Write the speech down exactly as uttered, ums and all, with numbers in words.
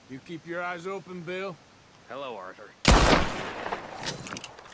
You keep your eyes open, Bill. Hello, Arthur.